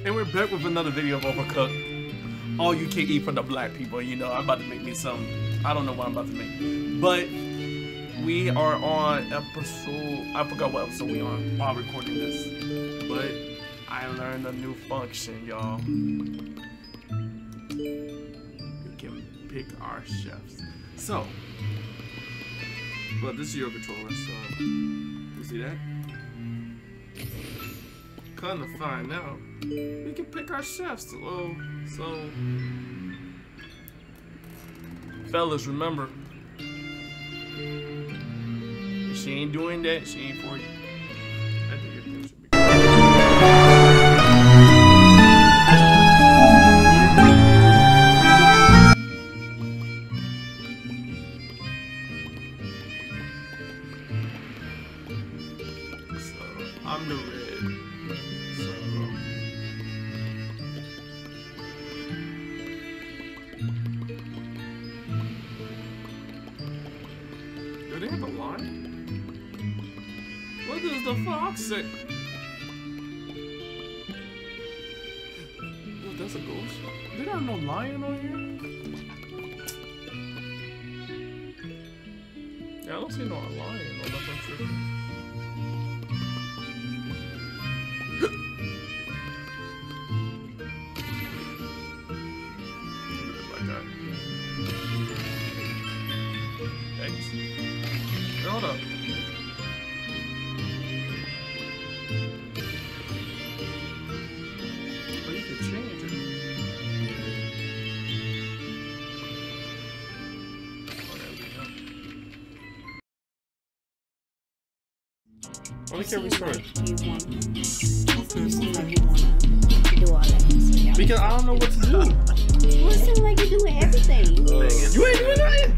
And we're back with another video of Overcooked. All you can eat for the black people. You know, I'm about to make me some. I don't know what I'm about to make. But we are on episode. I forgot what episode we on while recording this. But I learned a new function, y'all. We can pick our chefs. So, well, this is your controller, so you see that? Come to find out, we can pick our chefs. Well, so fellas, remember, if she ain't doing that, she ain't for you. I think your thing should be good. So I'm the red. Do they have a line? What does the fox say? Oh, that's a ghost. They don't have no lion on here? Yeah, I don't see no lion unless I'm tripping. Hold up. Oh, you can change it. Oh, there we go. Why can't we start? You seem like you wanna do all that. So yeah. Because I don't know what to do. Well, it seems like you're doing everything. You ain't doing nothing.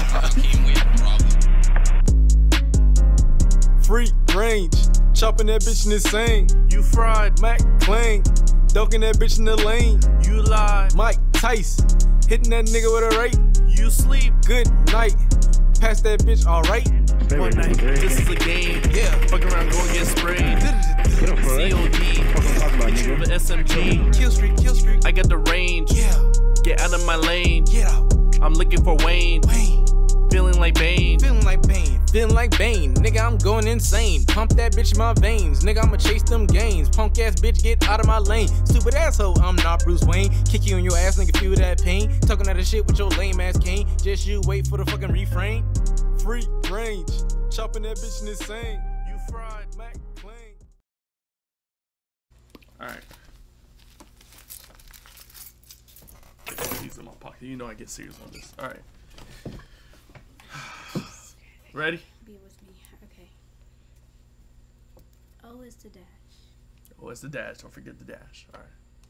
Free range, chopping that bitch insane. You fried. Mac clang, dunking that bitch in the lane. You lied. Mike Tyson, hitting that nigga with a right. You sleep. Good night, pass that bitch alright. One night, this is a game. Yeah, fuck around, go and get sprayed. COD, hit you with an SMG. Kill streak, I got the range. yeah, Get out of my lane. get out. I'm looking for Wayne. Wayne, Feeling like Bane. feeling like Bane, feeling like Bane. Nigga, I'm going insane. Pump that bitch in my veins. Nigga, I'ma chase them gains. Punk ass bitch, get out of my lane. Stupid asshole, I'm not Bruce Wayne. Kick you in your ass, nigga, feel that pain. Talking that shit with your lame ass cane. Just you wait for the fucking refrain. Free range, chopping that bitch insane. You fried. Mac clang. Alright. These in my pocket. You know I get serious on this. Alright. Ready? Be with me. Okay. O is the dash. Oh, it's the dash. Don't forget the dash. Alright.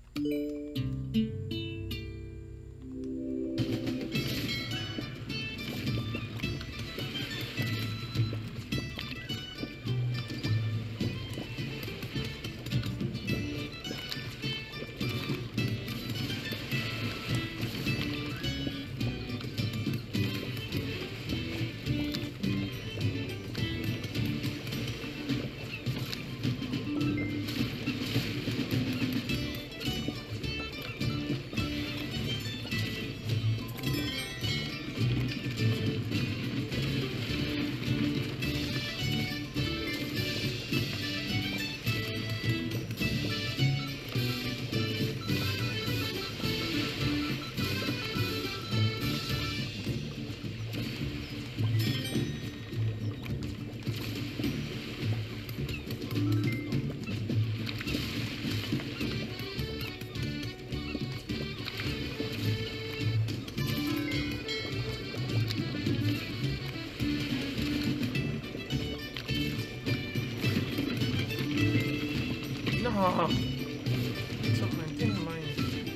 No. Something in mind.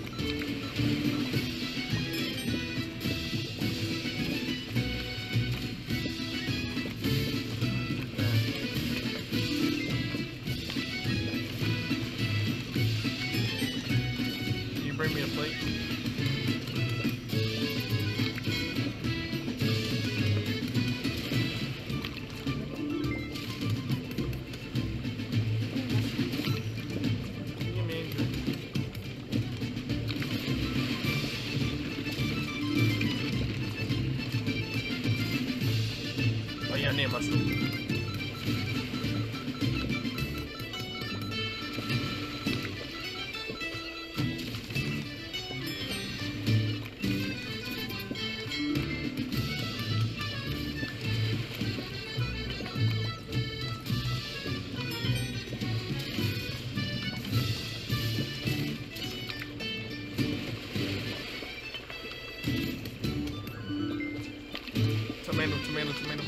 Can you bring me a plate? need a mushroom. Tomato.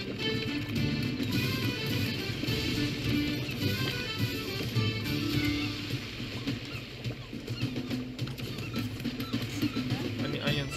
I need onions.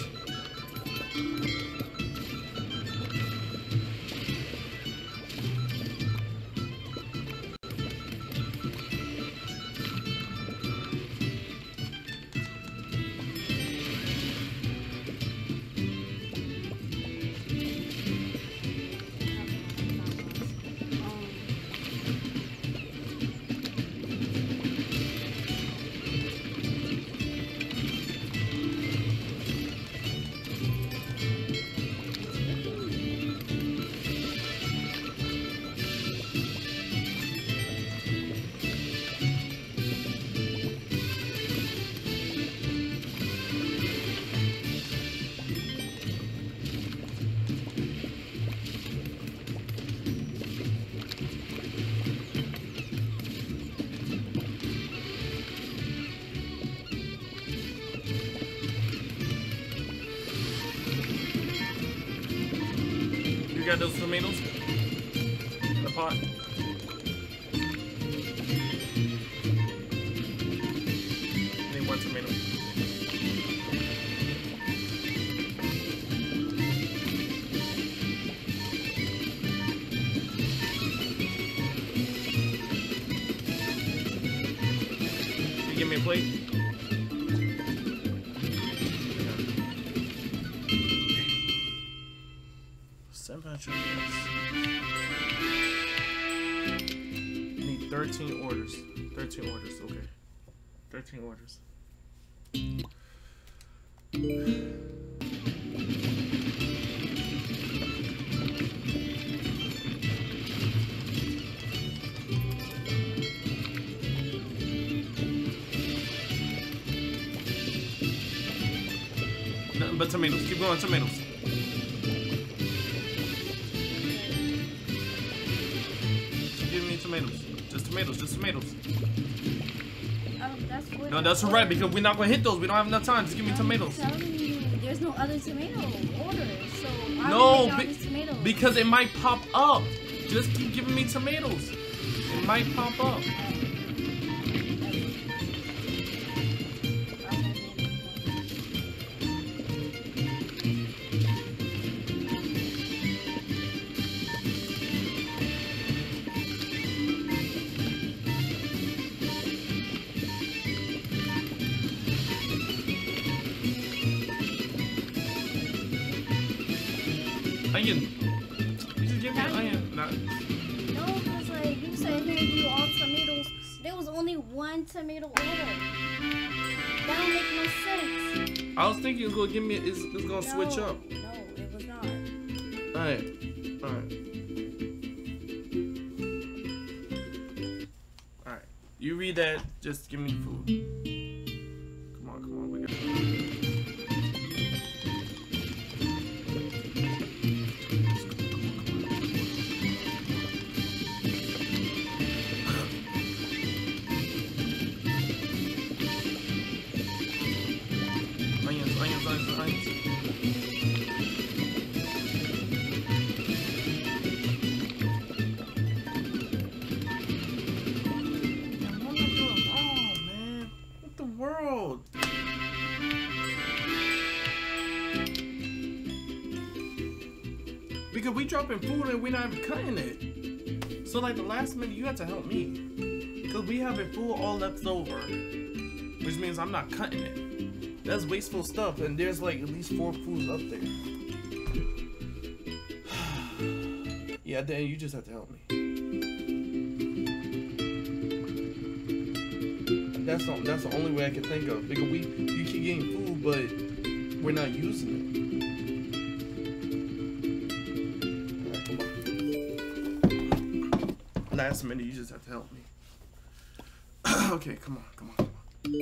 You got those tomatoes in the pot? I need one tomato. You give me a plate? Need 13 orders. 13 orders, okay. 13 orders. Nothing but tomatoes. Keep going, tomatoes. Tomatoes. Just tomatoes. That's what No, that's right, because we're not gonna hit those. We don't have enough time. Just give me tomatoes. I'm telling you, there's no other tomato orders, so why No, would we make all these tomatoes? because it might pop up. Just keep giving me tomatoes. It might pop up. Onion. You just give me an onion. Nah. No, because like you said, here you all tomatoes. There was only one tomato order. That don't make no sense. I was thinking it's gonna give me. It's gonna switch up. No, it was not. All right. You read that. Just give me the food. Come on. We got it. Onions. Oh man, what the world? Because we dropping food and we're not even cutting it. So like the last minute, you have to help me. Because we having food all left over, which means I'm not cutting it. That's wasteful stuff, and there's like at least 4 foods up there. Yeah, Dan, you just have to help me. That's the only way I can think of, because you keep getting food, but we're not using it. Alright, come on. last minute. You just have to help me. Okay, come on, come on, come on.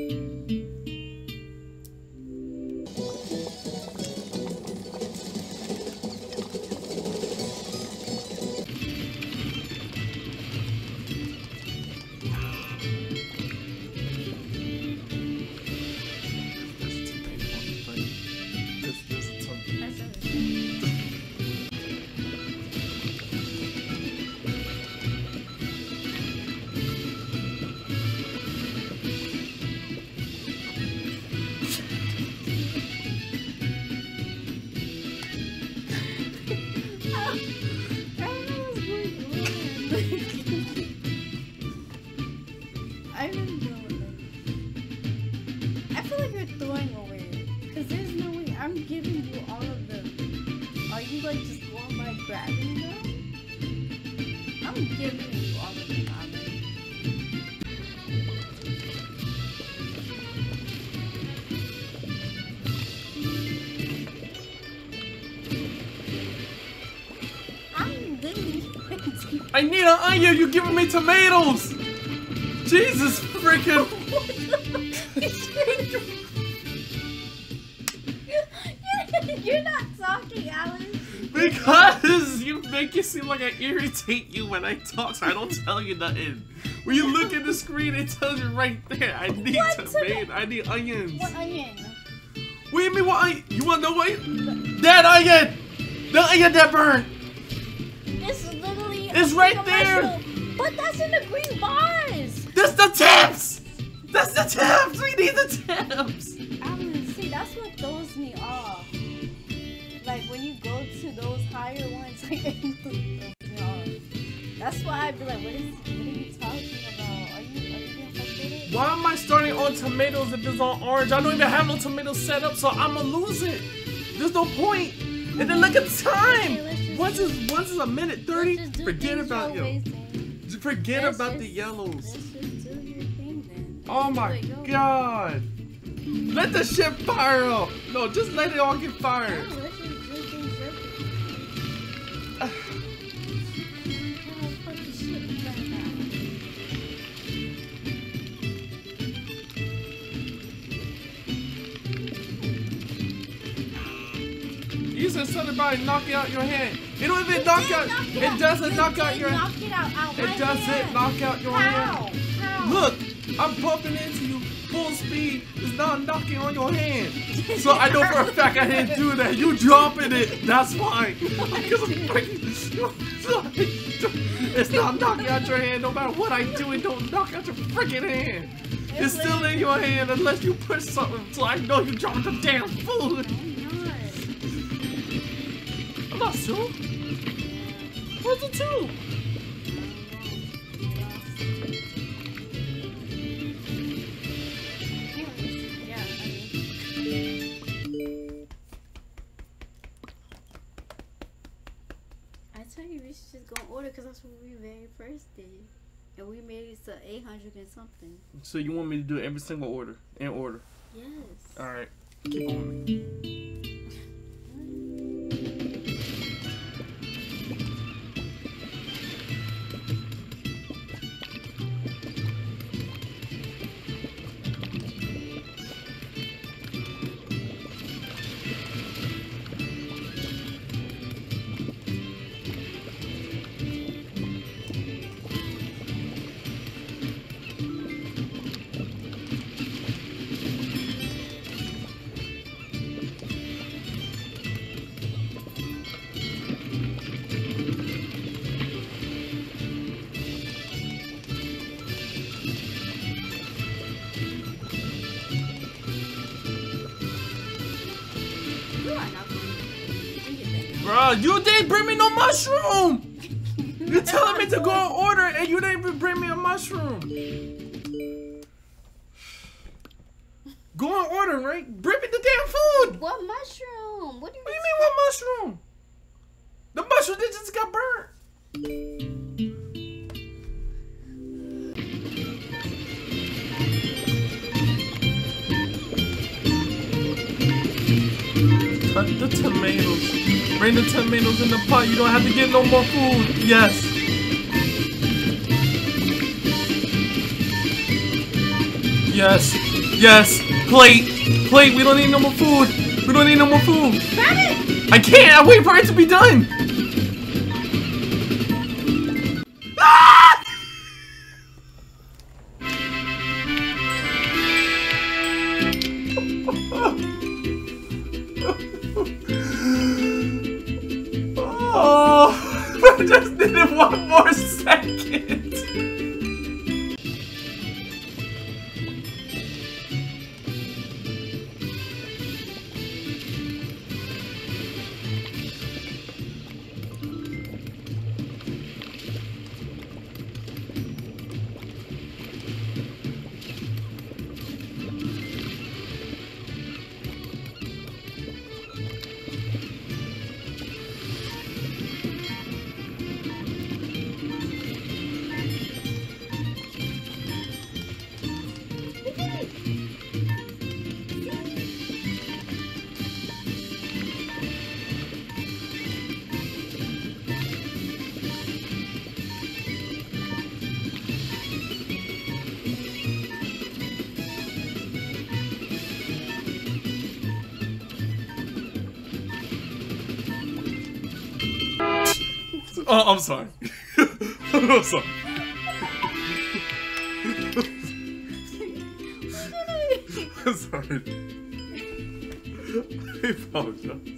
I need an onion, you're giving me tomatoes! Jesus freaking... You're not talking, Alice. Because you make it seem like I irritate you when I talk, so I don't tell you nothing. When you look at the screen, it tells you right there. I need tomatoes. I need onions. What onion? What do you mean what onion? You wanna know what? That onion! The onion that burned! It's literally... It's right there! Mushroom. But that's in the green bars! That's the tips! That's the tips! We need the tips! Alice, see, that's what throws me off. Like, when you go to those higher ones, like, it throws me off. That's why I'd be like, what are you talking about? Are you being frustrated? Why am I starting on tomatoes if it's on orange? I don't even have no tomatoes set up, so I'm gonna lose it. There's no point. And then look at the time. Okay, once is a minute 30. Forget about yo. Forget about the yellows. Let's just do your thing then. Oh my god. Let the shit fire up. No, just let it all get fired. No, let's just do things You said something about knocking out your hand. It don't even knock out. It doesn't knock out your hand. It doesn't knock out your hand. How? Look, I'm bumping into you full speed. It's not knocking on your hand. So I know for a fact I didn't do that. You dropping it. That's fine. Because I'm freaking. It's not knocking out your hand. No matter what I do, it don't knock out your freaking hand. It's still in your hand unless you push something. So I know you dropped the damn food. I'm not sure. Where's the two? I tell you, we should just go and order because that's what we very first did. And we made it to 800 and something. So you want me to do every single order in order? Yes. Alright. Keep on with me. Bro, you didn't bring me no mushroom! You're telling me to go and order and you didn't even bring me a mushroom. Go and order, right? Bring me the damn food! What mushroom? What do you mean what mushroom? The mushroom that just got burnt. Cut the tomatoes. Bring the tomatoes in the pot. You don't have to get no more food. Yes. Yes. Yes. Plate. Plate. We don't need no more food. We don't need no more food. Grab it! I can't. I wait for it to be done. Ah! Oh, I just did it 1 more second. Oh, I'm sorry. I'm sorry. I'm sorry. I apologize.